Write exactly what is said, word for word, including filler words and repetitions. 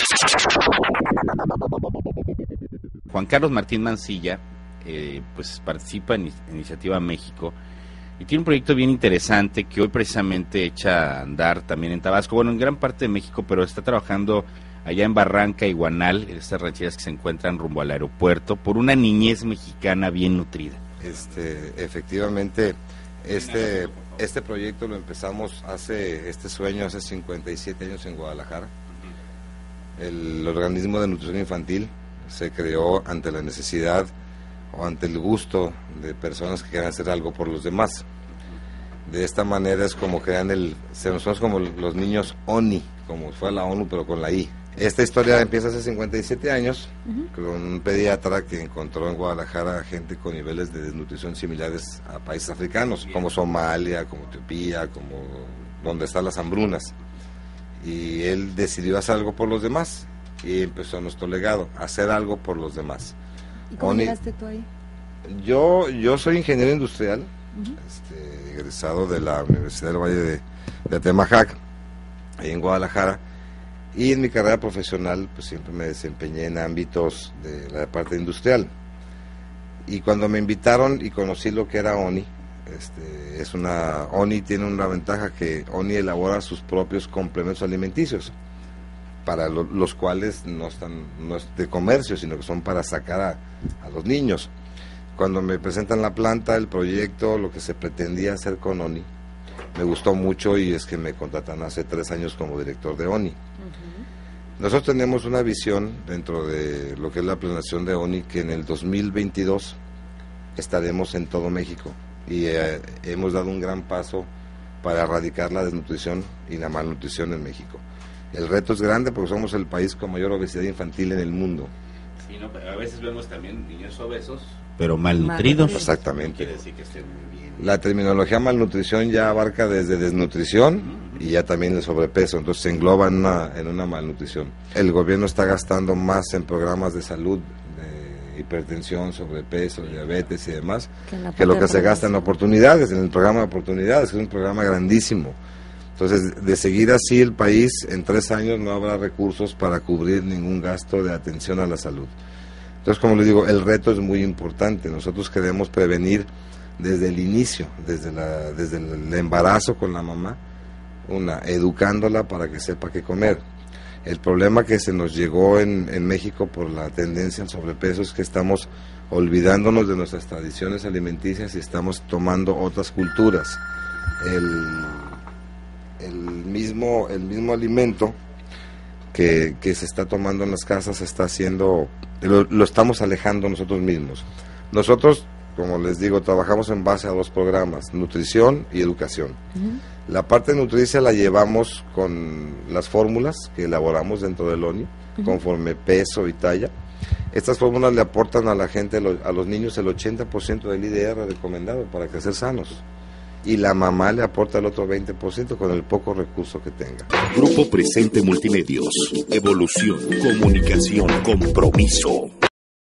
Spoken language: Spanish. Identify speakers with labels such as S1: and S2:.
S1: Juan Carlos Martín Mancilla eh, pues participa en Iniciativa México y tiene un proyecto bien interesante que hoy precisamente echa a andar también en Tabasco, bueno, en gran parte de México, pero está trabajando allá en Barranca y Guanal, estas rancheras que se encuentran rumbo al aeropuerto, por una niñez mexicana bien nutrida.
S2: Este, efectivamente, este, este proyecto lo empezamos hace, este sueño hace cincuenta y siete años en Guadalajara. El organismo de nutrición infantil se creó ante la necesidad o ante el gusto de personas que quieran hacer algo por los demás. De esta manera es como crean el, se nos somos como los niños ONI, como fue la ONU pero con la I. Esta historia empieza hace cincuenta y siete años, uh-huh. con un pediatra que encontró en Guadalajara gente con niveles de desnutrición similares a países africanos, como Somalia, como Etiopía, como donde están las hambrunas. Y él decidió hacer algo por los demás y empezó nuestro legado, hacer algo por los demás.
S3: ¿Y cómo Oni, llegaste tú ahí?
S2: Yo, yo soy ingeniero industrial, uh-huh. este, egresado de la Universidad del Valle de, de Atemajac, ahí en Guadalajara. Y en mi carrera profesional pues siempre me desempeñé en ámbitos de la parte industrial. Y cuando me invitaron y conocí lo que era ONI, este, es una ONI tiene una ventaja que ONI elabora sus propios complementos alimenticios, para lo, los cuales no están no es de comercio, sino que son para sacar a, a los niños. Cuando me presentan la planta, el proyecto, lo que se pretendía hacer con ONI, me gustó mucho y es que me contratan hace tres años como director de ONI. Uh-huh. Nosotros tenemos una visión dentro de lo que es la planeación de ONI, que en el dos mil veintidós estaremos en todo México y eh, hemos dado un gran paso para erradicar la desnutrición y la malnutrición en México. El reto es grande porque somos el país con mayor obesidad infantil en el mundo.
S1: Sí, no, a veces vemos también niños obesos, pero malnutridos.
S2: Exactamente.
S1: Quiere decir que estén muy bien.
S2: La terminología malnutrición ya abarca desde desnutrición uh-huh. y ya también el sobrepeso, entonces se engloba en una, en una malnutrición. El gobierno está gastando más en programas de salud, de hipertensión, sobrepeso, diabetes y demás, que, que lo que se gasta en oportunidades, en el programa de oportunidades, que es un programa grandísimo. Entonces, de seguir así el país, en tres años no habrá recursos para cubrir ningún gasto de atención a la salud. Entonces, como les digo, el reto es muy importante. Nosotros queremos prevenir desde el inicio, desde, la, desde el embarazo con la mamá, una, educándola para que sepa qué comer. El problema que se nos llegó en, en México por la tendencia al sobrepeso es que estamos olvidándonos de nuestras tradiciones alimenticias y estamos tomando otras culturas. El, el, mismo, el mismo alimento que, que se está tomando en las casas se está haciendo, lo, lo estamos alejando nosotros mismos. Nosotros, como les digo, trabajamos en base a dos programas, nutrición y educación. Uh-huh. La parte nutricia la llevamos con las fórmulas que elaboramos dentro del ONI, uh-huh. conforme peso y talla. Estas fórmulas le aportan a la gente, a los niños, el ochenta por ciento del I D R recomendado para crecer sanos. Y la mamá le aporta el otro veinte por ciento con el poco recurso que tenga.
S4: Grupo Presente Multimedios. Evolución, comunicación, compromiso.